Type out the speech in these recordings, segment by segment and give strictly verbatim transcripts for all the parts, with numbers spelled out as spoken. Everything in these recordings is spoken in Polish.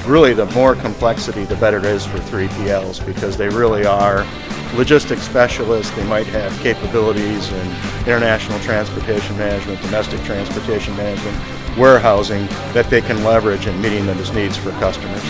really the more complexity, the better it is for three P Ls, because they really are logistics specialists. They might have capabilities in international transportation management, domestic transportation management, warehousing that they can leverage in meeting those needs for customers.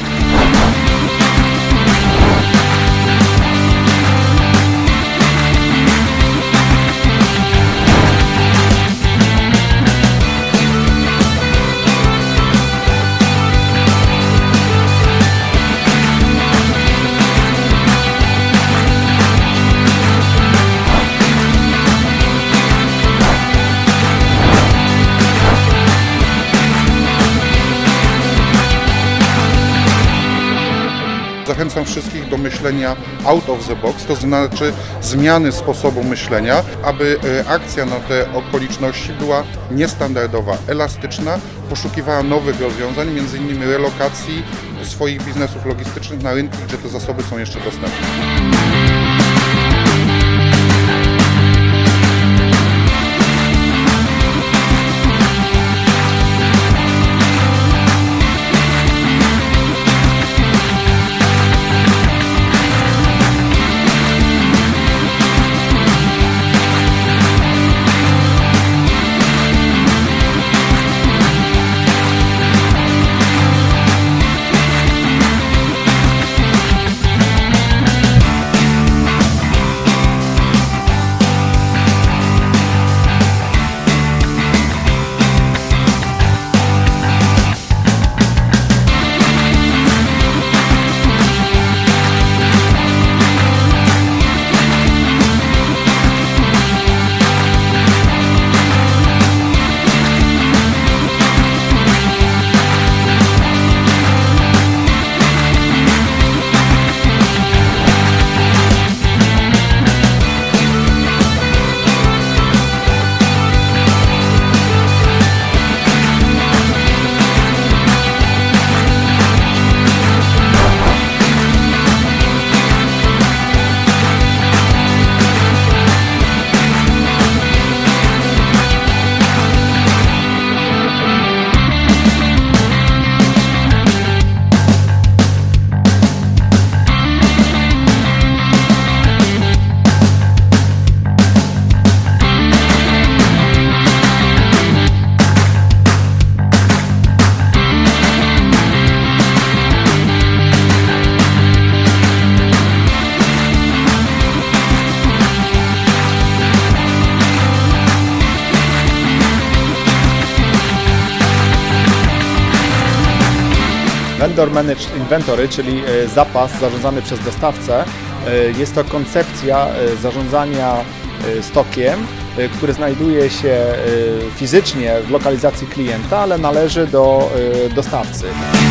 Zachęcam wszystkich do myślenia out of the box, to znaczy zmiany sposobu myślenia, aby akcja na te okoliczności była niestandardowa, elastyczna, poszukiwała nowych rozwiązań, między innymi relokacji swoich biznesów logistycznych na rynki, gdzie te zasoby są jeszcze dostępne. Vendor Managed Inventory, czyli zapas zarządzany przez dostawcę. Jest to koncepcja zarządzania stokiem, który znajduje się fizycznie w lokalizacji klienta, ale należy do dostawcy.